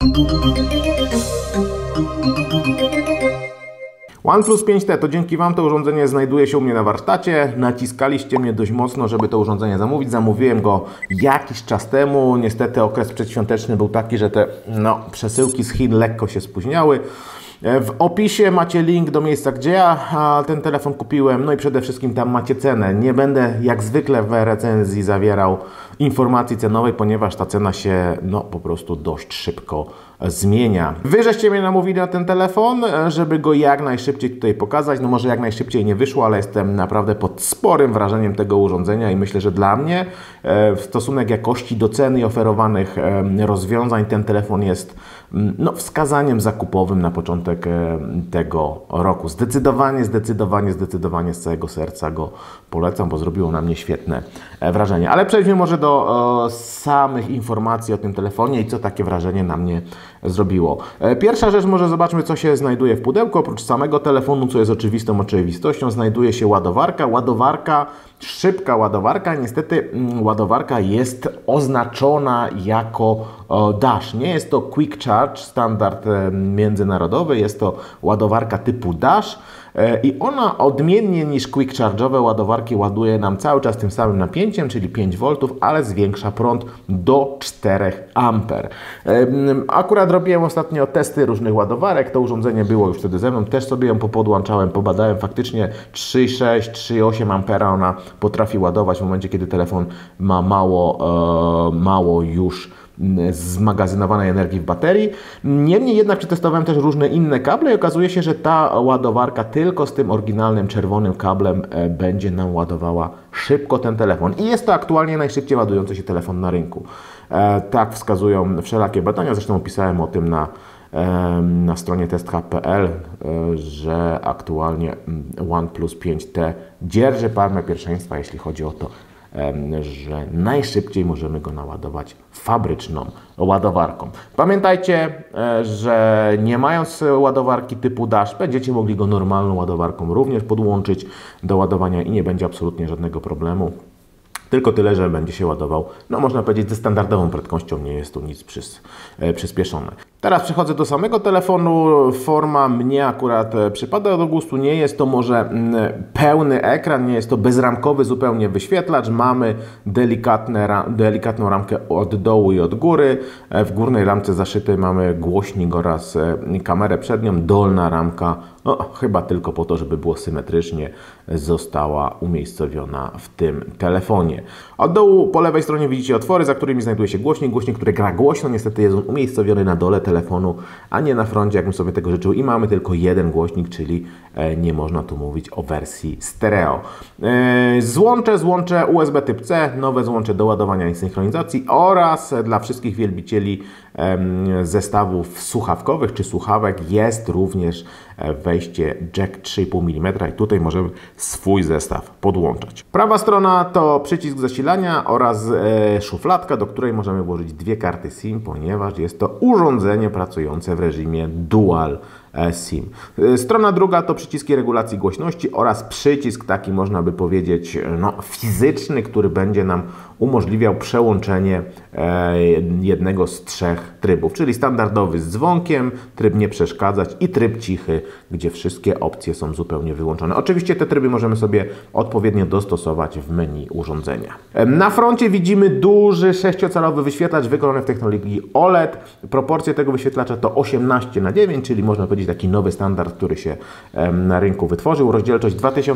OnePlus 5T, to dzięki Wam to urządzenie znajduje się u mnie na warsztacie. Naciskaliście mnie dość mocno, żeby to urządzenie zamówić. Zamówiłem go jakiś czas temu. Niestety okres przedświąteczny był taki, że te przesyłki z Chin lekko się spóźniały. W opisie macie link do miejsca, gdzie ja ten telefon kupiłem, no i przede wszystkim tam macie cenę. Nie będę jak zwykle w recenzji zawierał informacji cenowej, ponieważ ta cena się po prostu dość szybko zmienia. Wy żeście mnie namówili na ten telefon, żeby go jak najszybciej tutaj pokazać. No może jak najszybciej nie wyszło, ale jestem naprawdę pod sporym wrażeniem tego urządzenia i myślę, że dla mnie stosunek jakości do ceny i oferowanych rozwiązań ten telefon jest wskazaniem zakupowym na początek tego roku. Zdecydowanie z całego serca go polecam, bo zrobiło na mnie świetne wrażenie. Ale przejdźmy może do samych informacji o tym telefonie i co takie wrażenie na mnie zrobiło. Pierwsza rzecz, może zobaczmy, co się znajduje w pudełku. Oprócz samego telefonu, co jest oczywistą oczywistością, znajduje się ładowarka. Szybka ładowarka. Niestety ładowarka jest oznaczona jako dash. Nie jest to quick charge, standard międzynarodowy, jest to ładowarka typu dash. I ona odmiennie niż quick charge'owe ładowarki ładuje nam cały czas tym samym napięciem, czyli 5 V, ale zwiększa prąd do 4 A. Akurat robiłem ostatnio testy różnych ładowarek, to urządzenie było już wtedy ze mną, też sobie ją popodłączałem, pobadałem, faktycznie 3,6, 3,8 A ona potrafi ładować w momencie, kiedy telefon ma mało już zmagazynowanej energii w baterii. Niemniej jednak przetestowałem też różne inne kable i okazuje się, że ta ładowarka tylko z tym oryginalnym czerwonym kablem będzie nam ładowała szybko ten telefon. I jest to aktualnie najszybciej ładujący się telefon na rynku. Tak wskazują wszelakie badania, zresztą opisałem o tym na stronie testhub.pl, że aktualnie OnePlus 5T dzierży palmę pierwszeństwa, jeśli chodzi o to, że najszybciej możemy go naładować fabryczną ładowarką. Pamiętajcie, że nie mając ładowarki typu dash, będziecie mogli go normalną ładowarką również podłączyć do ładowania i nie będzie absolutnie żadnego problemu. Tylko tyle, że będzie się ładował, można powiedzieć, ze standardową prędkością, nie jest tu nic przyspieszone. Teraz przechodzę do samego telefonu. Forma mnie akurat przypada do gustu. Nie jest to może pełny ekran, nie jest to bezramkowy zupełnie wyświetlacz. Mamy delikatną ramkę od dołu i od góry. W górnej ramce zaszytej mamy głośnik oraz kamerę przednią. Dolna ramka, chyba tylko po to, żeby było symetrycznie, została umiejscowiona w tym telefonie. Od dołu po lewej stronie widzicie otwory, za którymi znajduje się głośnik, który gra głośno. Niestety jest on umiejscowiony na dole telefonu, a nie na froncie, jakbym sobie tego życzył. I mamy tylko jeden głośnik, czyli nie można tu mówić o wersji stereo. Złącze USB typ C, nowe złącze do ładowania i synchronizacji oraz dla wszystkich wielbicieli zestawów słuchawkowych czy słuchawek jest również wejście jack 3,5 mm i tutaj możemy swój zestaw podłączać. Prawa strona to przycisk zasilania oraz szufladka, do której możemy włożyć dwie karty SIM, ponieważ jest to urządzenie pracujące w reżimie Dual SIM. Strona druga to przyciski regulacji głośności oraz przycisk taki, można by powiedzieć, fizyczny, który będzie nam umożliwiał przełączenie jednego z trzech trybów, czyli standardowy z dzwonkiem, tryb nie przeszkadzać i tryb cichy, gdzie wszystkie opcje są zupełnie wyłączone. Oczywiście te tryby możemy sobie odpowiednio dostosować w menu urządzenia. Na froncie widzimy duży 6-calowy wyświetlacz wykonany w technologii OLED. Proporcje tego wyświetlacza to 18:9, czyli można powiedzieć taki nowy standard, który się na rynku wytworzył. Rozdzielczość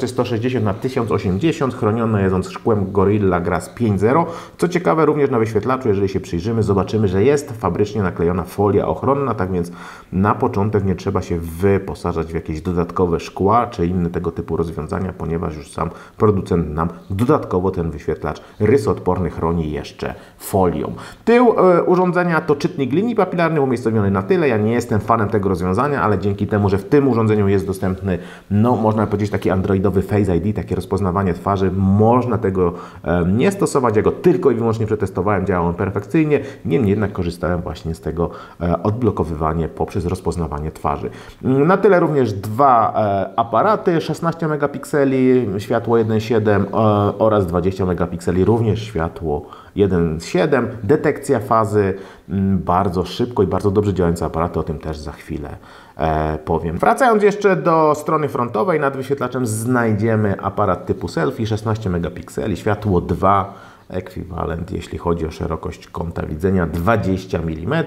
2160x1080, chroniona jest on szkłem Gorilla Glass 5.0. Co ciekawe, również na wyświetlaczu, jeżeli się przyjrzymy, zobaczymy, że jest fabrycznie naklejona folia ochronna, tak więc na początek nie trzeba się wyposażać w jakieś dodatkowe szkła czy inne tego typu rozwiązania, ponieważ już sam producent nam dodatkowo ten wyświetlacz rysoodporny chroni jeszcze folią. Tył urządzenia to czytnik linii papilarnych umiejscowiony na tyle. Ja nie jestem fanem tego rozwiązania, ale dzięki temu, że w tym urządzeniu jest dostępny, można powiedzieć, taki androidowy Face ID, takie rozpoznawanie twarzy, można tego nie stosować. Ja go tylko i wyłącznie przetestowałem, działał on perfekcyjnie, niemniej jednak korzystałem właśnie z tego odblokowywania poprzez rozpoznawanie twarzy. Na tyle również dwa aparaty, 16 megapikseli, światło 1.7 oraz 20 megapikseli, również światło 1.7, detekcja fazy, bardzo szybko i bardzo dobrze działające aparaty, o tym też za chwilę powiem. Wracając jeszcze do strony frontowej, nad wyświetlaczem znajdziemy aparat typu selfie, 16 megapikseli, światło 2, ekwiwalent, jeśli chodzi o szerokość kąta widzenia, 20 mm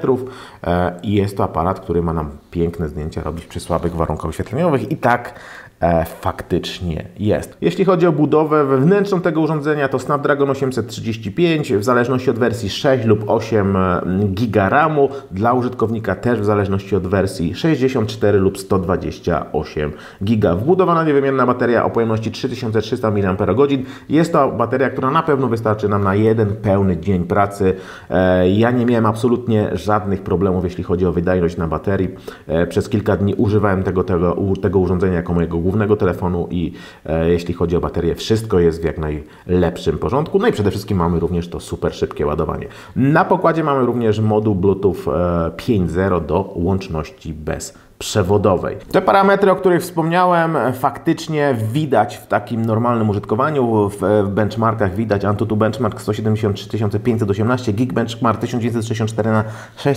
i jest to aparat, który ma nam piękne zdjęcia robić przy słabych warunkach oświetleniowych i tak faktycznie jest. Jeśli chodzi o budowę wewnętrzną tego urządzenia, to Snapdragon 835, w zależności od wersji 6 lub 8 GB RAMu, dla użytkownika też w zależności od wersji 64 lub 128 GB. Wbudowana niewymienna bateria o pojemności 3300 mAh. Jest to bateria, która na pewno wystarczy nam na jeden pełny dzień pracy. Ja nie miałem absolutnie żadnych problemów, jeśli chodzi o wydajność na baterii. Przez kilka dni używałem tego urządzenia jako mojego głównego telefonu i jeśli chodzi o baterię, wszystko jest w jak najlepszym porządku. No i przede wszystkim mamy również to super szybkie ładowanie. Na pokładzie mamy również moduł Bluetooth 5.0 do łączności bezprzewodowej. Te parametry, o których wspomniałem, faktycznie widać w takim normalnym użytkowaniu. W benchmarkach widać AnTuTu benchmark 173 518, Geekbenchmark 1964 na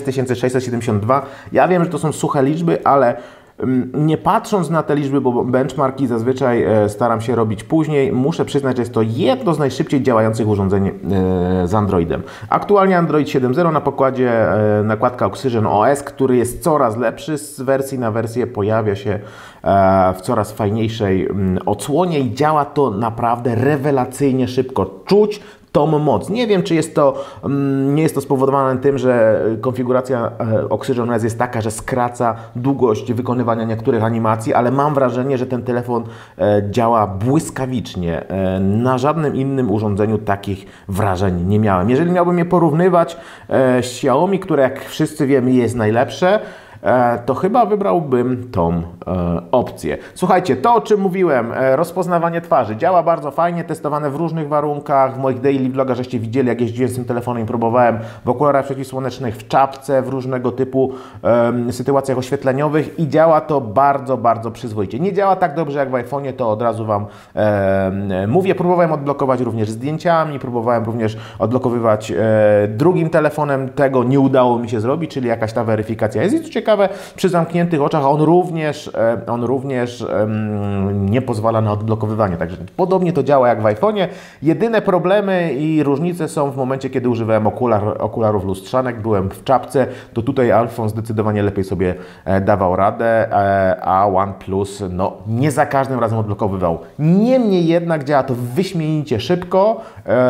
6672. Ja wiem, że to są suche liczby, ale nie patrząc na te liczby, bo benchmarki zazwyczaj staram się robić później, muszę przyznać, że jest to jedno z najszybciej działających urządzeń z Androidem. Aktualnie Android 7.0 na pokładzie nakładka Oxygen OS, który jest coraz lepszy, z wersji na wersję pojawia się w coraz fajniejszej odsłonie i działa to naprawdę rewelacyjnie szybko. Czuć tą moc. Nie wiem, czy nie jest to spowodowane tym, że konfiguracja Oxygen OS jest taka, że skraca długość wykonywania niektórych animacji, ale mam wrażenie, że ten telefon działa błyskawicznie. Na żadnym innym urządzeniu takich wrażeń nie miałem. Jeżeli miałbym je porównywać z Xiaomi, które jak wszyscy wiemy jest najlepsze, to chyba wybrałbym tą opcję. Słuchajcie, to o czym mówiłem, rozpoznawanie twarzy działa bardzo fajnie, testowane w różnych warunkach. W moich daily vlogach żeście widzieli, jak jeździłem z tym telefonem i próbowałem w okularach przeciwsłonecznych, w czapce, w różnego typu sytuacjach oświetleniowych i działa to bardzo, bardzo przyzwoicie. Nie działa tak dobrze jak w iPhone'ie, to od razu Wam mówię. Próbowałem odblokować również zdjęciami, próbowałem również odblokowywać drugim telefonem. Tego nie udało mi się zrobić, czyli jakaś ta weryfikacja jest. I co ciekawe, przy zamkniętych oczach on również nie pozwala na odblokowywanie. Także podobnie to działa jak w iPhone'ie. Jedyne problemy i różnice są w momencie, kiedy używałem okularów lustrzanek, byłem w czapce, to tutaj iPhone zdecydowanie lepiej sobie dawał radę, a OnePlus nie za każdym razem odblokowywał. Niemniej jednak działa to wyśmienicie szybko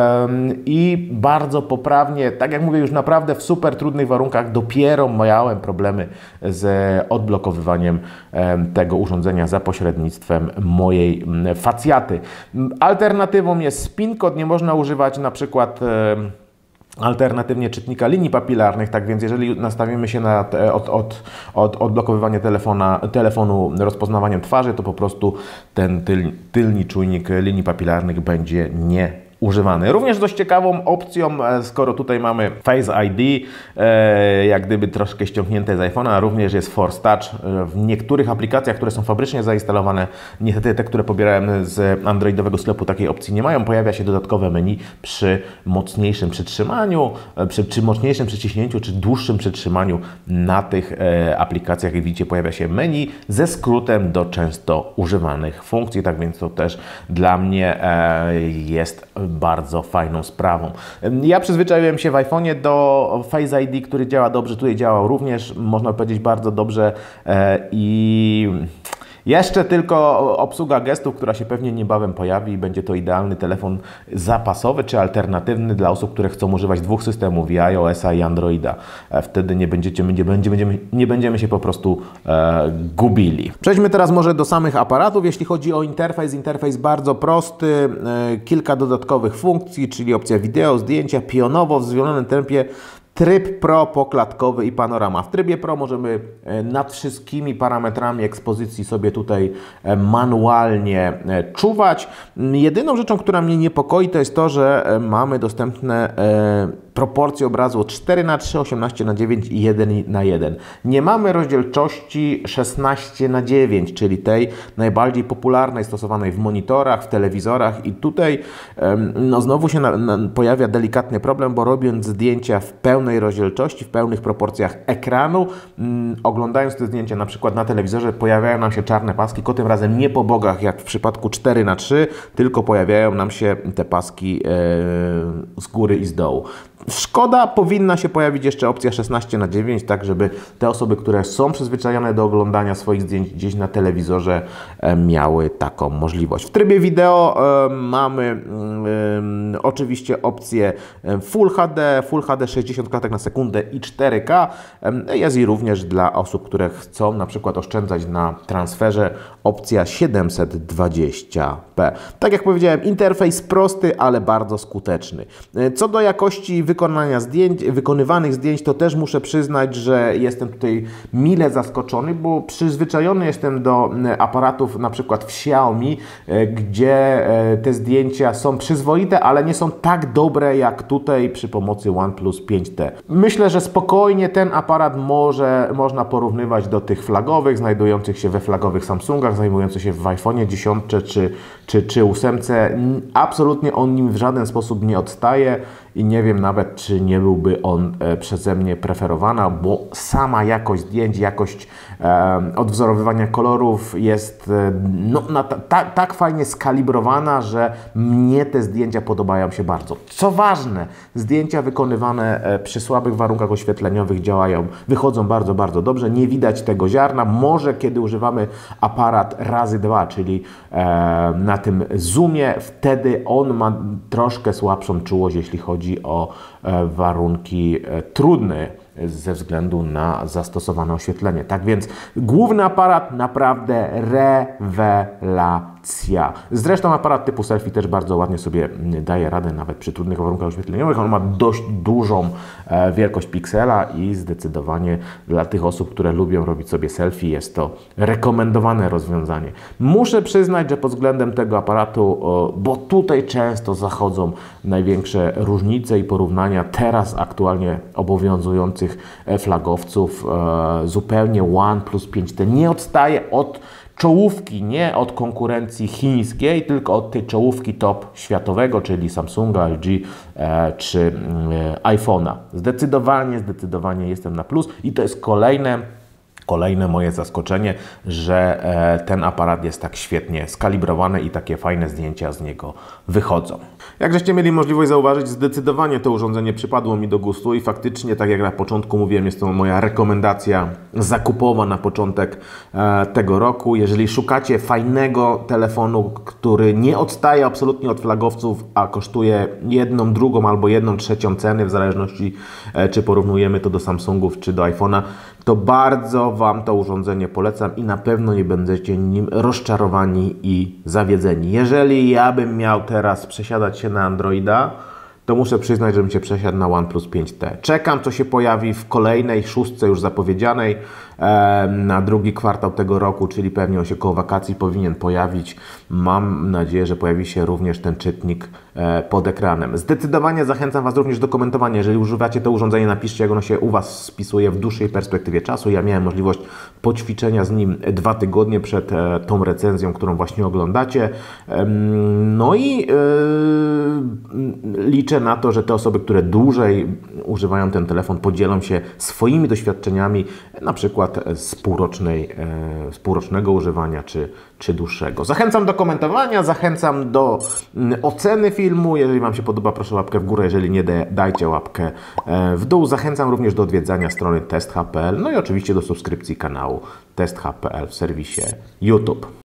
i bardzo poprawnie. Tak jak mówię, już naprawdę w super trudnych warunkach dopiero miałem problemy z odblokowywaniem tego urządzenia za pośrednictwem mojej facjaty. Alternatywą jest PIN kod, nie można używać na przykład alternatywnie czytnika linii papilarnych, tak więc jeżeli nastawimy się na odblokowywanie telefonu rozpoznawaniem twarzy, to po prostu ten tylny czujnik linii papilarnych będzie nie używany. Również dość ciekawą opcją, skoro tutaj mamy Face ID, jak gdyby troszkę ściągnięte z iPhone'a, również jest Force Touch. W niektórych aplikacjach, które są fabrycznie zainstalowane, niestety te, które pobierałem z androidowego sklepu, takiej opcji nie mają. Pojawia się dodatkowe menu przy mocniejszym przytrzymaniu, przy mocniejszym przyciśnięciu, czy dłuższym przytrzymaniu na tych aplikacjach. Jak widzicie, pojawia się menu ze skrótem do często używanych funkcji, tak więc to też dla mnie jest bardzo fajną sprawą. Ja przyzwyczaiłem się w iPhone'ie do Face ID, który działa dobrze. Tutaj działał również, można powiedzieć, bardzo dobrze i jeszcze tylko obsługa gestów, która się pewnie niebawem pojawi i będzie to idealny telefon zapasowy czy alternatywny dla osób, które chcą używać dwóch systemów, i iOS-a i Androida. Wtedy nie będziemy się po prostu gubili. Przejdźmy teraz może do samych aparatów. Jeśli chodzi o interfejs bardzo prosty, kilka dodatkowych funkcji, czyli opcja wideo, zdjęcia, pionowo w zwolnionym tempie Tryb Pro poklatkowy i panorama. W trybie Pro możemy nad wszystkimi parametrami ekspozycji sobie tutaj manualnie czuwać. Jedyną rzeczą, która mnie niepokoi, to jest to, że mamy dostępne proporcje obrazu 4:3, 18:9 i 1:1. Nie mamy rozdzielczości 16:9, czyli tej najbardziej popularnej, stosowanej w monitorach, w telewizorach i tutaj no znowu się pojawia delikatny problem, bo robiąc zdjęcia w pełnej rozdzielczości, w pełnych proporcjach ekranu, oglądając te zdjęcia na przykład na telewizorze, pojawiają nam się czarne paski, tylko tym razem nie po bokach jak w przypadku 4:3, tylko pojawiają nam się te paski z góry i z dołu. Szkoda, powinna się pojawić jeszcze opcja 16:9, tak żeby te osoby, które są przyzwyczajone do oglądania swoich zdjęć gdzieś na telewizorze, miały taką możliwość. W trybie wideo mamy oczywiście opcję Full HD 60 klatek na sekundę i 4K. Jest i również dla osób, które chcą na przykład oszczędzać na transferze opcja 720p. Tak jak powiedziałem, interfejs prosty, ale bardzo skuteczny. Co do jakości wykonywanych zdjęć, to też muszę przyznać, że jestem tutaj mile zaskoczony, bo przyzwyczajony jestem do aparatów na przykład w Xiaomi, gdzie te zdjęcia są przyzwoite, ale nie są tak dobre jak tutaj przy pomocy OnePlus 5T. Myślę, że spokojnie ten aparat można porównywać do tych flagowych, znajdujących się we flagowych Samsungach, zajmujących się w iPhone'ie 10 czy 8. Absolutnie on nim w żaden sposób nie odstaje i nie wiem nawet, czy nie byłby on przeze mnie preferowana, bo sama jakość zdjęć, jakość odwzorowywania kolorów jest tak fajnie skalibrowana, że mnie te zdjęcia podobają się bardzo. Co ważne, zdjęcia wykonywane przy słabych warunkach oświetleniowych wychodzą bardzo, bardzo dobrze. Nie widać tego ziarna. Może kiedy używamy aparat razy 2, czyli na tym zoomie, wtedy on ma troszkę słabszą czułość, jeśli chodzi o warunki trudne ze względu na zastosowane oświetlenie. Tak więc główny aparat naprawdę rewelacja. Zresztą aparat typu selfie też bardzo ładnie sobie daje radę nawet przy trudnych warunkach oświetleniowych. On ma dość dużą wielkość piksela i zdecydowanie dla tych osób, które lubią robić sobie selfie, jest to rekomendowane rozwiązanie. Muszę przyznać, że pod względem tego aparatu, bo tutaj często zachodzą największe różnice i porównania teraz aktualnie obowiązujących flagowców, zupełnie OnePlus 5T nie odstaje od czołówki, nie od konkurencji chińskiej, tylko od tej czołówki top światowego, czyli Samsunga, LG czy iPhone'a. Zdecydowanie jestem na plus i to jest kolejne moje zaskoczenie, że ten aparat jest tak świetnie skalibrowany i takie fajne zdjęcia z niego wychodzą. Jak żeście mieli możliwość zauważyć, zdecydowanie to urządzenie przypadło mi do gustu i faktycznie, tak jak na początku mówiłem, jest to moja rekomendacja zakupowa na początek tego roku. Jeżeli szukacie fajnego telefonu, który nie odstaje absolutnie od flagowców, a kosztuje 1/2 albo 1/3 ceny, w zależności czy porównujemy to do Samsungów czy do iPhone'a, to bardzo Wam to urządzenie polecam i na pewno nie będziecie nim rozczarowani i zawiedzeni. Jeżeli ja bym miał teraz przesiadać się na Androida, to muszę przyznać, że bym się przesiadł na OnePlus 5T. Czekam, co się pojawi w kolejnej szóstce już zapowiedzianej na drugi kwartał tego roku, czyli pewnie on się koło wakacji powinien pojawić. Mam nadzieję, że pojawi się również ten czytnik pod ekranem. Zdecydowanie zachęcam Was również do komentowania. Jeżeli używacie to urządzenie, napiszcie, jak ono się u Was spisuje w dłuższej perspektywie czasu. Ja miałem możliwość poćwiczenia z nim 2 tygodnie przed tą recenzją, którą właśnie oglądacie. No i liczę na to, że te osoby, które dłużej używają ten telefon, podzielą się swoimi doświadczeniami, na przykład z półrocznego używania czy dłuższego. Zachęcam do komentowania, zachęcam do oceny filmu. Jeżeli Wam się podoba, proszę łapkę w górę, jeżeli nie, dajcie łapkę w dół. Zachęcam również do odwiedzania strony testh.pl, no i oczywiście do subskrypcji kanału testh.pl w serwisie YouTube.